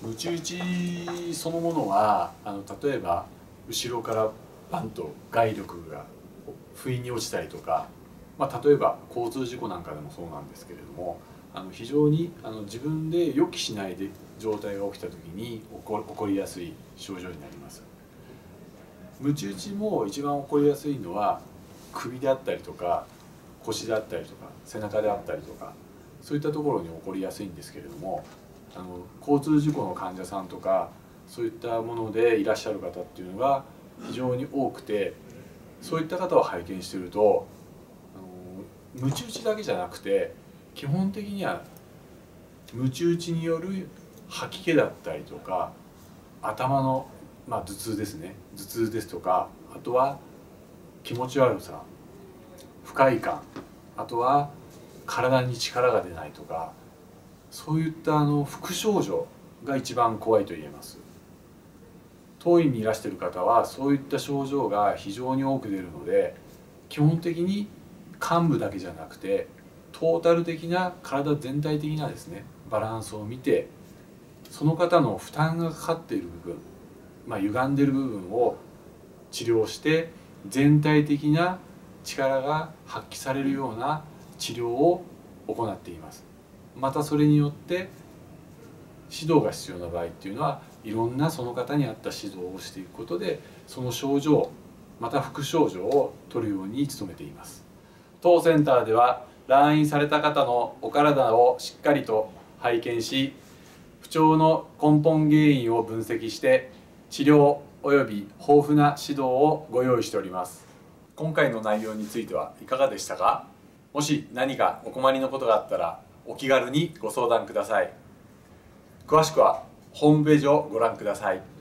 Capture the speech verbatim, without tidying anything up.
ムチ打ちそのものはあの例えば後ろからバンと外力が不意に落ちたりとか、まあ、例えば交通事故なんかでもそうなんですけれども、あの非常にあの自分で予期しないで状態が起きた時に起こ起こりやすい症状になります。ムチ打ちも一番起こりやすいのは首であったりとか腰であったりとか背中であったりとか、そういったところに起こりやすいんですけれども、あの交通事故の患者さんとかそういったものでいらっしゃる方っていうのが非常に多くて、そういった方を拝見していると、あのムチ打ちだけじゃなくて基本的にはムチ打ちによる吐き気だったりとか頭の、まあ、頭痛ですね頭痛ですとか、あとは気持ち悪さ、不快感、あとは体に力が出ないとか、そういったあの副症状が一番怖いと言えます。当院にいらしている方はそういった症状が非常に多く出るので、基本的に患部だけじゃなくてトータル的な体全体的なですねバランスを見て、その方の負担がかかっている部分、まあ、歪んでいる部分を治療して全体的な力が発揮されるような治療を行っています。またそれによって指導が必要な場合っていうのは、いろんなその方に合った指導をしていくことで、その症状また副症状を取るように努めています。当センターでは来院された方のお体をしっかりと拝見し、不調の根本原因を分析して治療および豊富な指導をご用意しております。今回の内容についてはいかがでしたか？もし何かお困りのことがあったらお気軽にご相談ください。詳しくはホームページをご覧ください。